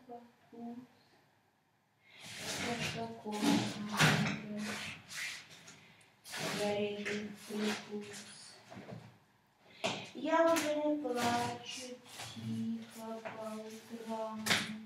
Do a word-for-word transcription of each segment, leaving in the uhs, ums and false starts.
вкус, как такой горячий прикус. Я уже не плачу тихо по утрам,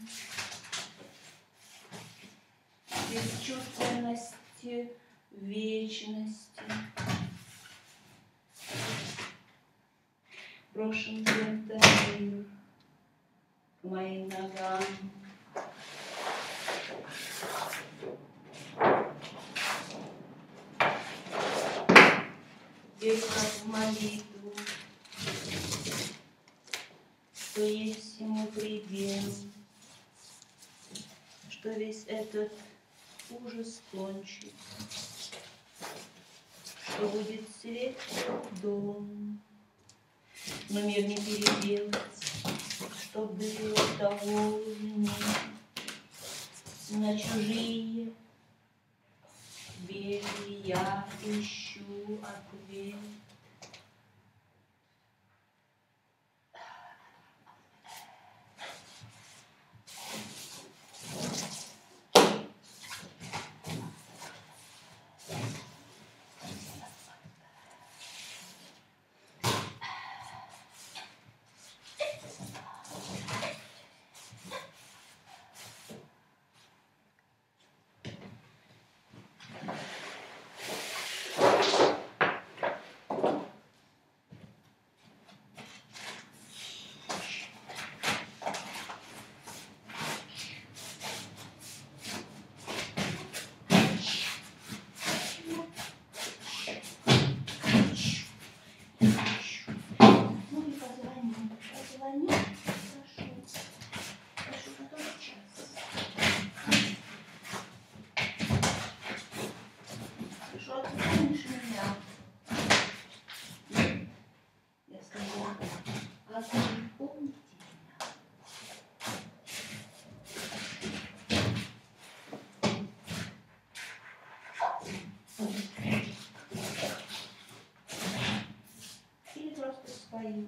бесчувственности вечности. Брошен где-то мир к моим ногам. Верю как в молитву, что есть всему предел, что весь этот ужас кончится, что будет свет дом, но мир не переделать, чтоб было довольнее на чужие двери я ищу ответ. Или просто спою.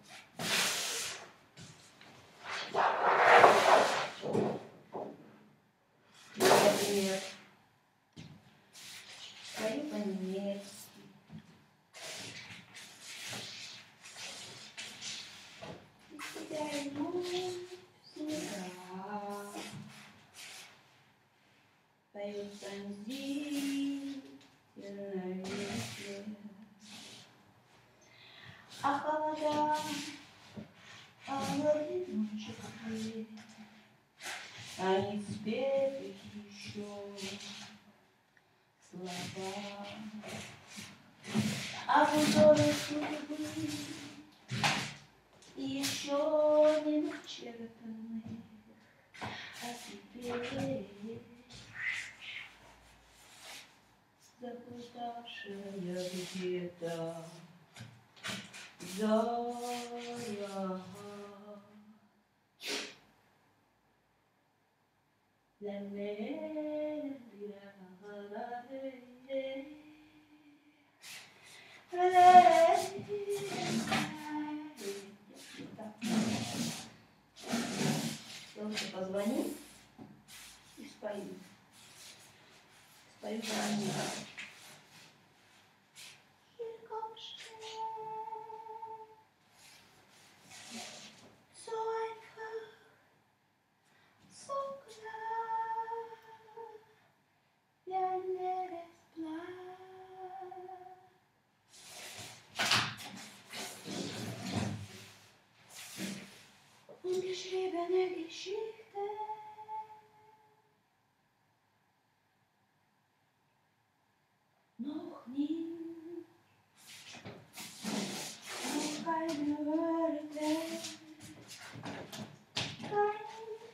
Например, спою по-немецки. Пою пронзительно ветер, а холода, холодные ночи, они спели еще слова, а узоры судьбы еще не начертаны, а теперь заплутавшая где-то зоря. Я лучше позвоню и спою. Спою по-английски. Sainkho, so klar, я не расплачусь. Ungeschriebene Geschichte. Noch nie, noch keine Worte, kein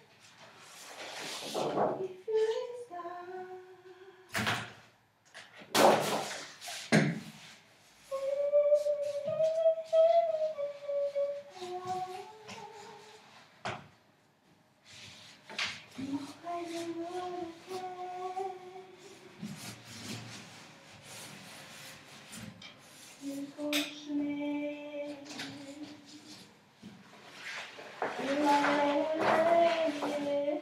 Gefühl ist da. Noch keine Worte. Tylko śmiech. La, la, la, la, la.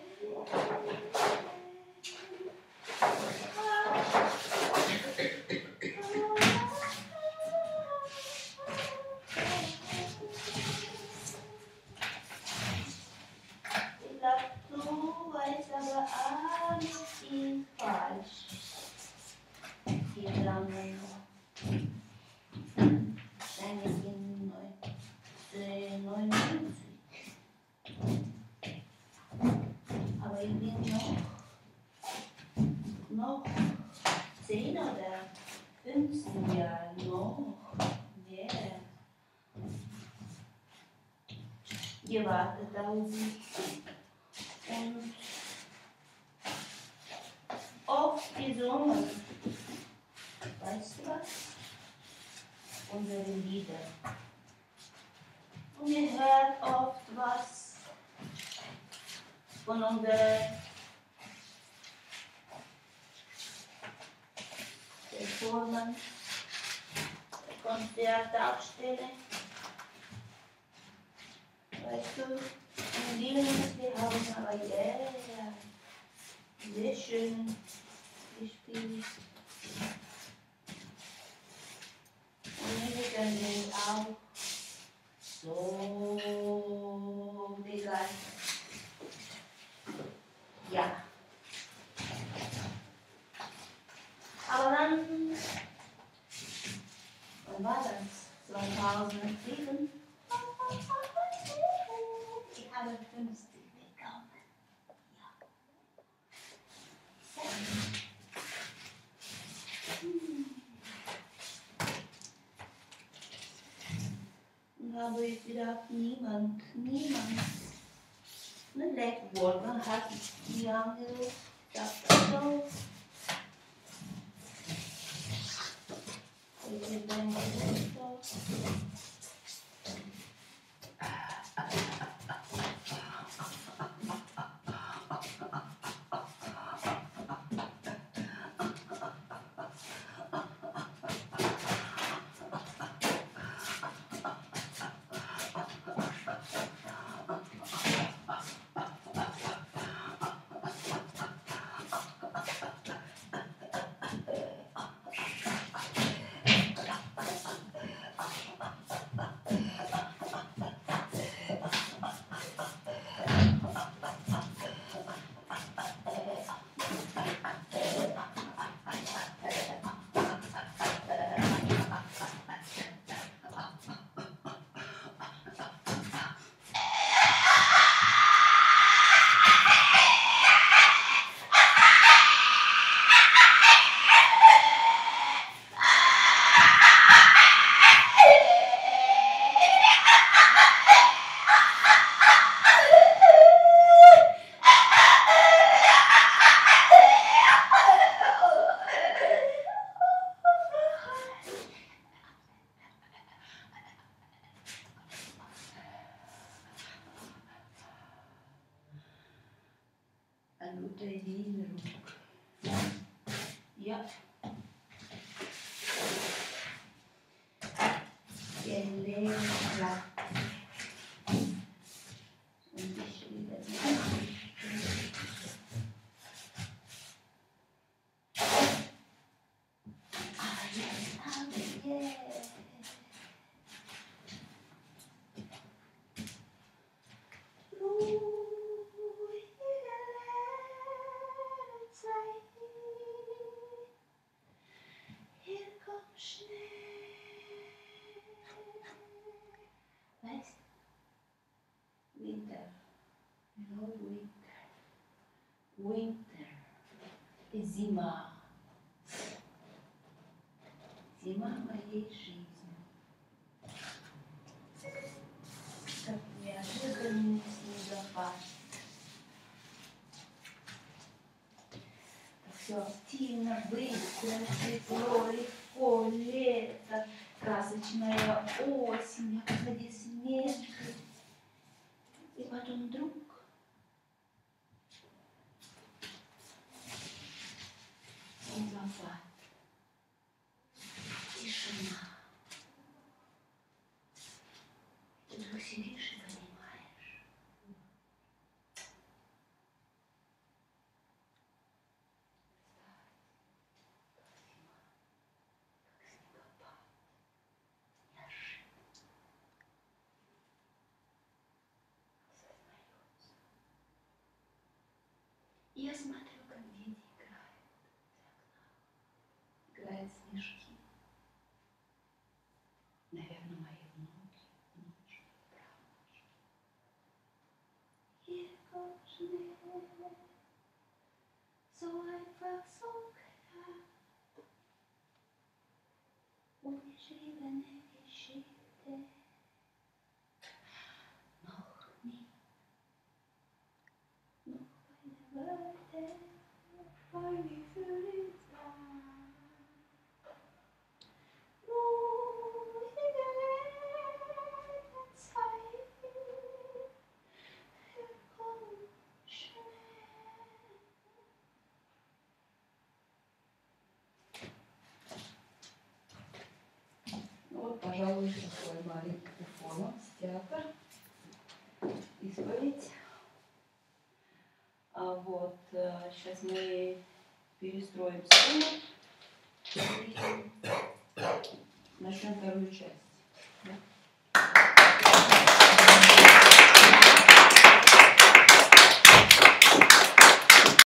weiß aber alles ist falsch. Die Flammen wahrscheinlich in neunzehnhundertneunundneunzig. Aber ich bin noch, noch zehn oder fünfzehn Jahre noch mehr gewartet auf sie. Und oft gesungen. Weißt du was? Unsere Lieder. Und ihr hört oft was von unserer Performance, Konzertaufstellung. Weißt du, in Vilnius, wir haben aber yeah, sehr schön gespielt. Und Musiker sind auch so begeistert. Ja. Aber dann, wann war das? zweitausendsieben? Ich habe fünfzig bekommen. Ja. Hm. Und habe ich gedacht, niemand, niemand. Ein Leckwort, man hat die angerufen, sagt so. Ich bin dann so. Eine gute Erinnerung. Ja. Gelernt. Und geschrieben. Ah, jetzt habe ich es. Weißt du? Winter. No winter. Winter. Zima. Zima моей жизни. Как неожиданный снегопад. Все активно, быстро, тепло, легко, лето, красочная осень, аплодисменты. И потом вдруг снегопад, тишина. Ты вдруг сидишь и понимаешь, Я смотрю, как дети играют. Играют снежки. Наверное, мои внуки, внучки, правнучки. Here goes me, so I felt so glad. Унижила не ищите, noch nie, noch eine Worte, weil wir für die Zeit. Nur die Zeit, wir kommen schnell. Ну вот, пожалуй, такой маленький перформанс, театр, исповедь. А вот сейчас мы перестроим сцену и начнем вторую часть. Да?